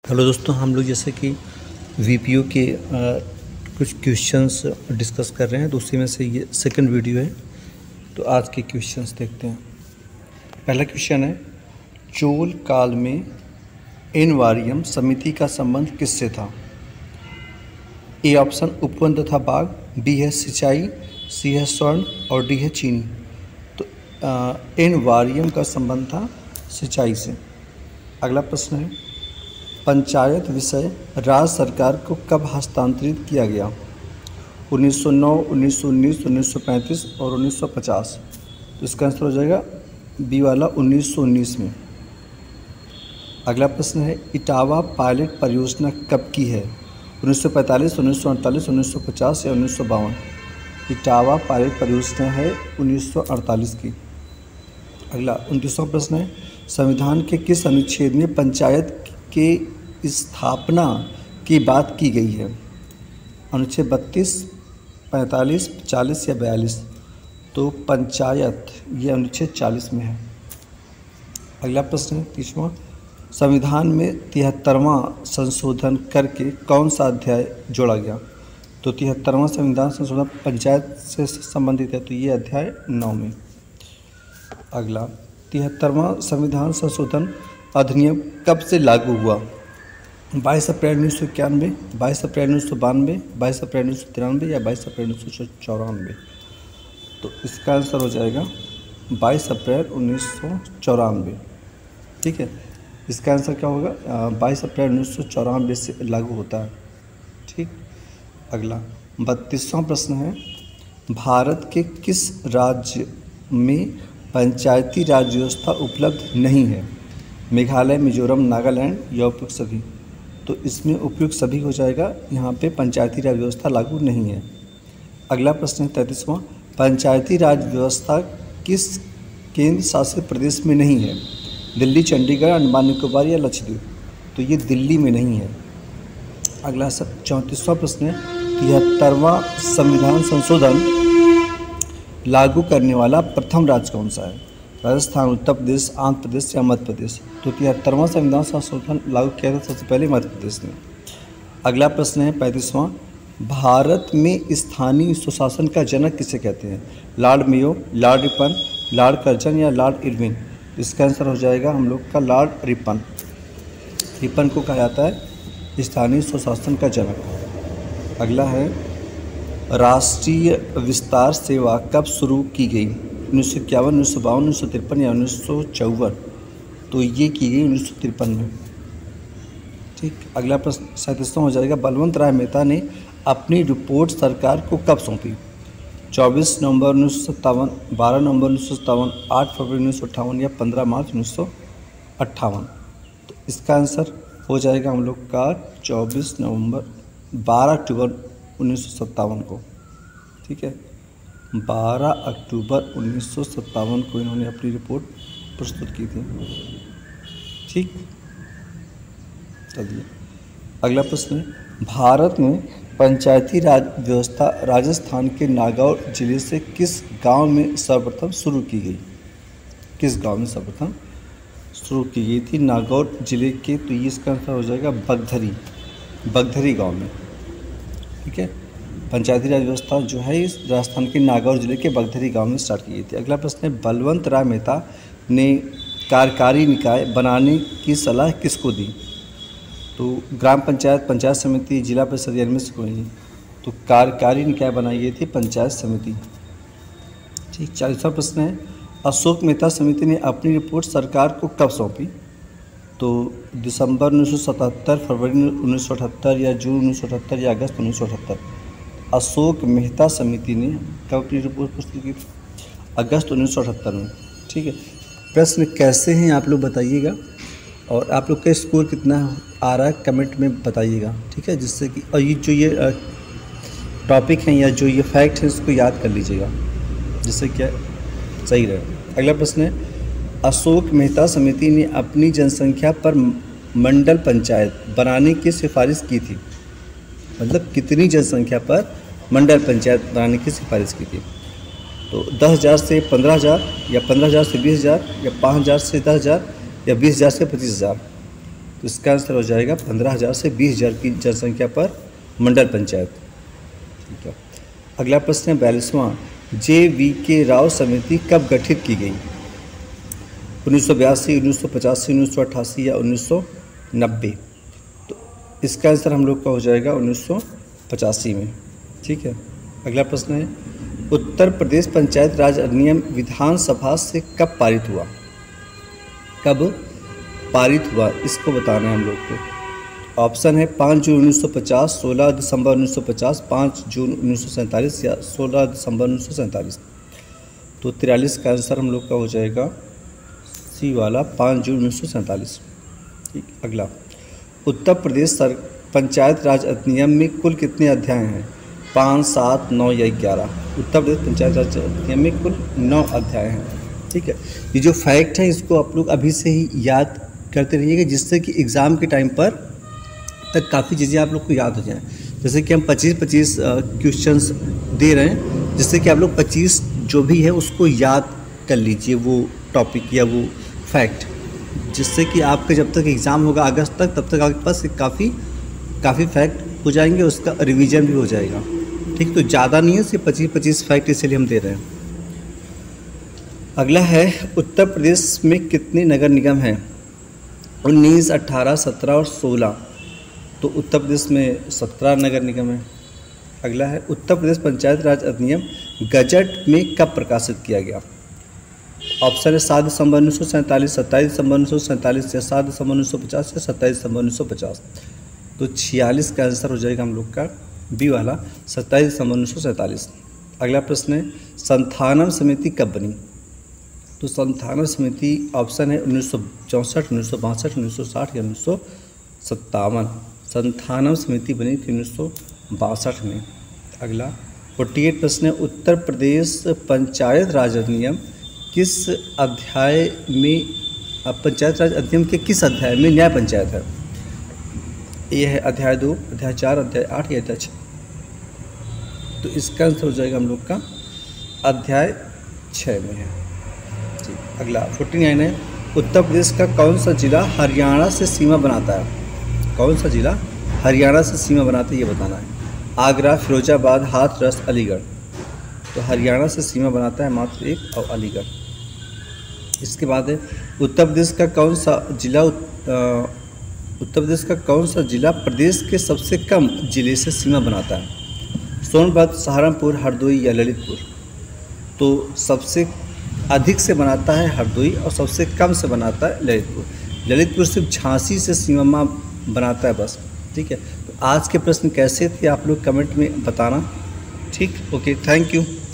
Hello दोस्तों, हम लोग जैसे कि वीपीओ के कुछ क्वेश्चंस डिस्कस कर रहे हैं, तो उसी में से ये सेकंड वीडियो है। तो आज के क्वेश्चंस देखते हैं। पहला क्वेश्चन है, चोल काल में एनवारियम समिति का संबंध किससे था? ए ऑप्शन उपवन तथा बाग, बी है सिंचाई, सी है स्वर्ण और डी है चीनी। तो एनवारियम का संबंध था सिंचाई से। अगला प्रश्न है, पंचायत विषय राज्य सरकार को कब हस्तांतरित किया गया? 1909, 1919, 1935 और 1950। तो इसका आंसर हो जाएगा बी वाला 1919 में। अगला प्रश्न है, इटावा पायलट परियोजना कब की है? 1945, 1948, 1950 या 1952। इटावा पायलट परियोजना है 1948 की। अगला 29वां प्रश्न है, संविधान के किस अनुच्छेद में पंचायत के स्थापना की बात की गई है? अनुच्छेद 32, 45, 40 या 42। तो पंचायत ये अनुच्छेद 40 में है। अगला प्रश्न है 30वां, संविधान में 73वां संशोधन करके कौन सा अध्याय जोड़ा गया? तो 73वां संविधान संशोधन पंचायत से संबंधित है, तो ये अध्याय 9 में। अगला 73वां संविधान संशोधन अधिनियम कब से लागू हुआ? 22 अप्रैल 1991, 22 अप्रैल 1992, 22 अप्रैल 1993 या 22 अप्रैल 1994। तो इसका आंसर हो जाएगा 22 अप्रैल 1994। ठीक है, इसका आंसर क्या होगा? 22 अप्रैल 1994 से लागू होता है। ठीक। अगला 32वां प्रश्न है, भारत के किस राज्य में पंचायती राज व्यवस्था उपलब्ध नहीं है? मेघालय, मिजोरम, नागालैंड या उपयुक्त सभी। तो इसमें उपयुक्त सभी हो जाएगा, यहाँ पे पंचायती राज व्यवस्था लागू नहीं है। अगला प्रश्न है 33वां, पंचायती राज व्यवस्था किस केंद्र शासित प्रदेश में नहीं है? दिल्ली, चंडीगढ़, अंडमान निकोबार या लक्षद्वीप। तो ये दिल्ली में नहीं है। अगला 34वां प्रश्न है, 73वां संविधान संशोधन लागू करने वाला प्रथम राज्य कौन सा है? राजस्थान, उत्तर प्रदेश, आंध्र प्रदेश या मध्य प्रदेश। तो 73वां संविधान संशोधन लागू किया था सबसे पहले मध्य प्रदेश ने। अगला प्रश्न है 35वां, भारत में स्थानीय स्वशासन का जनक किसे कहते हैं? Lord Mayo, Lord Ripon, Lord Curzon या लॉर्ड इरविन। इसका आंसर हो जाएगा हम लोग का लॉर्ड रिपन। रिपन को कहा जाता है स्थानीय स्वशासन का जनक। अगला है, राष्ट्रीय विस्तार सेवा कब शुरू की गई? 1951, 1952, 1953 या 1954। तो ये की गई 1953 में। ठीक। अगला प्रश्न 37वां हो जाएगा, बलवंत राय मेहता ने अपनी रिपोर्ट सरकार को कब सौंपी? 24 नवंबर 1957, 12 नवंबर 1957, 8 फरवरी 1958 या 15 मार्च 1958। तो इसका आंसर हो जाएगा हम लोग का 24 नवंबर 12 अक्टूबर 1957 को। ठीक है, 12 अक्टूबर 1957 को इन्होंने अपनी रिपोर्ट प्रस्तुत की थी। ठीक। चलिए अगला प्रश्न है, भारत में पंचायती राज व्यवस्था राजस्थान के नागौर जिले से किस गांव में सर्वप्रथम शुरू की गई? किस गांव में सर्वप्रथम शुरू की गई थी? नागौर जिले के। तो ये इसका आंसर हो जाएगा बगधरी गांव में। ठीक है, पंचायती राज व्यवस्था जो है इस राजस्थान के नागौर जिले के बगधरी गांव में स्टार्ट की गई थी। अगला प्रश्न है, बलवंत राय मेहता ने कार्यकारी निकाय बनाने की सलाह किसको दी? तो ग्राम पंचायत, पंचायत समिति, जिला परिषद या इनमें से कोई नहीं। तो कार्यकारी निकाय बनाई गई थी पंचायत समिति। ठीक। 40वां प्रश्न है, अशोक मेहता समिति ने अपनी रिपोर्ट सरकार को कब सौंपी? तो दिसंबर 1977, फरवरी 1978 या जून 1978 या अगस्त 1978। अशोक मेहता समिति ने कब अपनी रिपोर्ट प्रस्तुत की थी? अगस्त 1978 में। ठीक है, प्रश्न कैसे हैं आप लोग बताइएगा, और आप लोग का स्कोर कितना आ रहा है कमेंट में बताइएगा। ठीक है, जिससे कि और ये जो ये टॉपिक हैं या जो ये फैक्ट है इसको याद कर लीजिएगा, जिससे क्या सही रहे। अगला प्रश्न है, अशोक मेहता समिति ने अपनी जनसंख्या पर मंडल पंचायत बनाने की सिफारिश की थी? मतलब कितनी जनसंख्या पर मंडल पंचायत बनाने की सिफारिश की थी? तो 10,000 से 15,000 या 15,000 से 20,000 या 5,000 से 10,000 या 20,000 से 25,000। तो इसका आंसर हो जाएगा 15,000 से 20,000 की जनसंख्या पर मंडल पंचायत। ठीक है, अगला प्रश्न है 42वां, JVK राव समिति कब गठित की गई? 1982, 1985, 1988 या 1990? तो इसका आंसर हम लोग का हो जाएगा 1985 में। ठीक है, अगला प्रश्न है उत्तर प्रदेश पंचायत राज अधिनियम विधानसभा से कब पारित हुआ? कब पारित हुआ इसको बताना है हम लोग को। ऑप्शन है 5 जून 1950, 16 दिसंबर 1950, 5 जून 1947 या 16 दिसंबर 1947। तो 43 का आंसर हम लोग का हो जाएगा सी वाला 5 जून 1947। ठीक, अगला उत्तर प्रदेश पंचायत राज अधिनियम में कुल कितने अध्याय हैं? 5, 7, 9 या 11? उत्तर प्रदेश पंचायत राज अधिनियम में कुल 9 अध्याय हैं। ठीक है, ये जो फैक्ट है इसको आप लोग अभी से ही याद करते रहिएगा, जिससे कि एग्ज़ाम के टाइम पर तक काफ़ी चीज़ें आप लोग को याद हो जाएं। जैसे कि हम 25-25 क्वेश्चंस दे रहे हैं, जिससे कि आप लोग 25 जो भी है उसको याद कर लीजिए, वो टॉपिक या वो फैक्ट, जिससे कि आपका जब तक एग्ज़ाम होगा अगस्त तक, तब तक आपके पास काफ़ी फैक्ट हो जाएंगे, उसका रिवीजन भी हो जाएगा। ठीक, तो ज़्यादा नहीं है, सिर्फ 25-25 फैक्ट इसलिए हम दे रहे हैं। अगला है उत्तर प्रदेश में कितने नगर निगम हैं? 19, 18, 17 और 16। तो उत्तर प्रदेश में 17 नगर निगम है। अगला है उत्तर प्रदेश पंचायत राज अधिनियम गजट में कब प्रकाशित किया गया? ऑप्शन है 7 दिसंबर 1947, 27 दिसंबर 1947 या 7 दिसंबर 1950 या 27 दिसंबर 1950। तो 46 का आंसर हो जाएगा हम लोग का बी वाला 27 दिसंबर 1947। अगला प्रश्न है संथानम समिति कब बनी? तो संथानम समिति ऑप्शन है 1964, 1962, 1960 या 1957। संथानम समिति बनी थी 1962 में। अगला 48 प्रश्न है उत्तर प्रदेश पंचायत राज अधिनियम किस अध्याय में, पंचायत राज अधिनियम के किस अध्याय में न्याय पंचायत है? ये है अध्याय 2, अध्याय 4, अध्याय 8 या अध्याय 6? तो इसका आंसर हो जाएगा हम लोग का अध्याय 6 में है। जी, अगला 49 है उत्तर प्रदेश का कौन सा जिला हरियाणा से सीमा बनाता है? कौन सा जिला हरियाणा से सीमा बनाता है ये बताना है। आगरा, फिरोजाबाद, हाथरस, अलीगढ़? तो हरियाणा से सीमा बनाता है मात्र एक, और अलीगढ़। इसके बाद है उत्तर प्रदेश का कौन सा जिला प्रदेश के सबसे कम जिले से सीमा बनाता है? सोनभद्र, सहारनपुर, हरदोई या ललितपुर? तो सबसे अधिक से बनाता है हरदोई और सबसे कम से बनाता है ललितपुर। ललितपुर सिर्फ झांसी से सीमा बनाता है बस। ठीक है, तो आज के प्रश्न कैसे थे आप लोग कमेंट में बताना। ठीक, ओके, थैंक यू।